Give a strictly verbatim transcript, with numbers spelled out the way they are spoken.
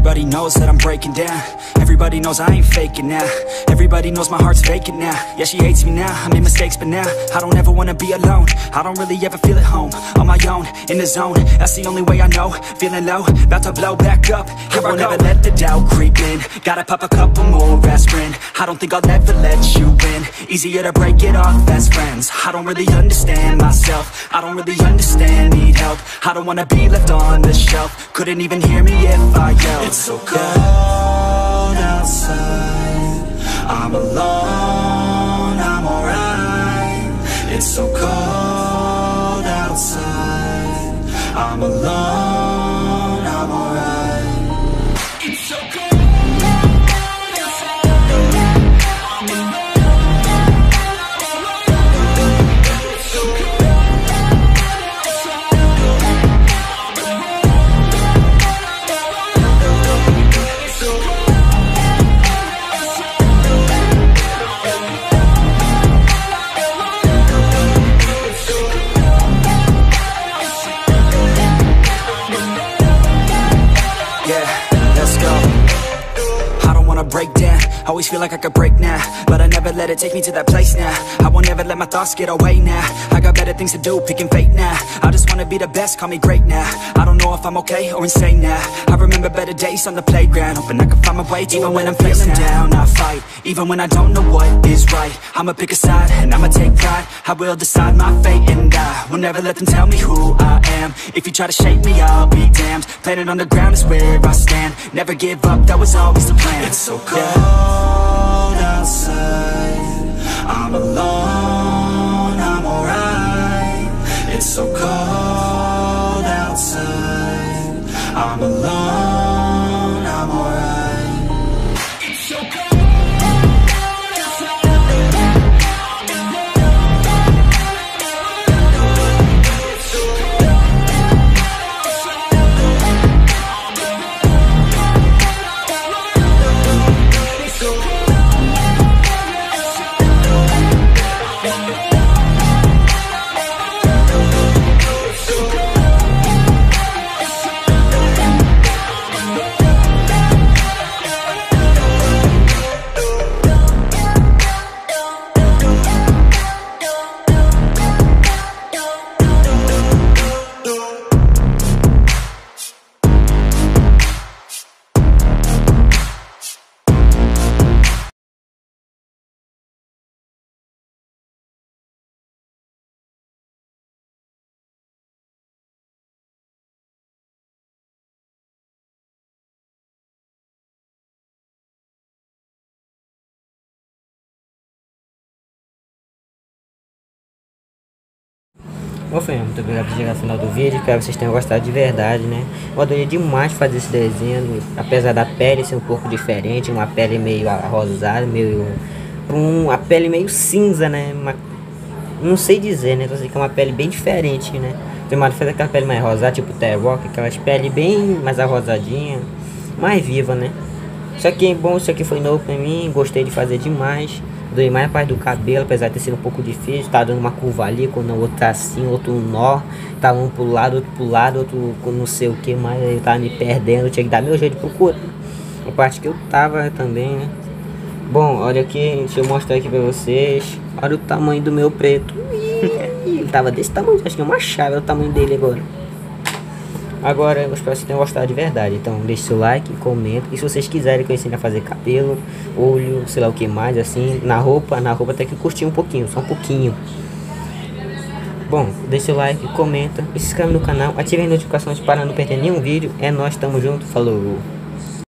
Everybody knows that I'm breaking down. Everybody knows I ain't faking now. Everybody knows my heart's vacant now. Yeah, she hates me now, I made mistakes but now I don't ever wanna be alone. I don't really ever feel at home. On my own, in the zone, that's the only way I know. Feeling low, about to blow back up. Here I won't ever let the doubt creep in. Gotta pop a couple more aspirin. I don't think I'll ever let you in. Easier to break it off as friends. I don't really understand myself. I don't really understand, need help. I don't wanna be left on the shelf. Couldn't even hear me if I yelled. It's so cold outside, I'm alone, I'm alright. It's so cold outside, I'm alone, I'm alright. It's so cold. Break down, always feel like I could break now, but I never let it take me to that place now. I won't ever let my thoughts get away now. I got better things to do, picking fate now. I just wanna be the best, call me great now. I don't know if I'm okay or insane now. I remember better days on the playground, hoping I can find my way. Even when I'm feeling down, I fight. Even when I don't know what is right, I'ma pick a side and I'ma take pride. I will decide my fate and I will never let them tell me who I am. If you try to shake me, I'll be damned. Planet on the ground is where I stand. Never give up, that was always the plan. It's so cold outside, I'm alone, I'm alright. It's so cold outside, I'm alone, I'm alright. It's so cold. Bom, foi muito obrigado por chegar ao final do vídeo. Espero que vocês tenham gostado de verdade, né? Eu adorei demais fazer esse desenho. Apesar da pele ser um pouco diferente, uma pele meio rosada, meio... uma pele meio cinza, né? Uma, não sei dizer, né? Eu sei que é uma pele bem diferente, né? Tem uma fez aquela pele mais rosada, tipo T-Rock, aquelas pele bem mais arrosadinha, mais viva, né? Isso aqui é bom, isso aqui foi novo pra mim, gostei de fazer demais. Doei mais a parte do cabelo, apesar de ter sido um pouco difícil. Tá dando uma curva ali, quando o outro tá assim, outro um nó. Tá um pro lado, outro pro lado, outro não sei o que mais. Eu tava me perdendo, eu tinha que dar meu jeito de procurar a parte que eu tava também, né? Bom, olha aqui, deixa eu mostrar aqui pra vocês. Olha o tamanho do meu preto. Ele tava desse tamanho, acho que é uma chave, é o tamanho dele agora. Agora, eu espero que vocês tenham gostado de verdade. Então, deixe seu like, comenta. E se vocês quiserem que eu ensine a fazer cabelo, olho, sei lá o que mais, assim, na roupa, na roupa tem que curtir um pouquinho, só um pouquinho. Bom, deixe seu like, comenta, se inscreve no canal, ative as notificações para não perder nenhum vídeo. É nóis, tamo junto, falou!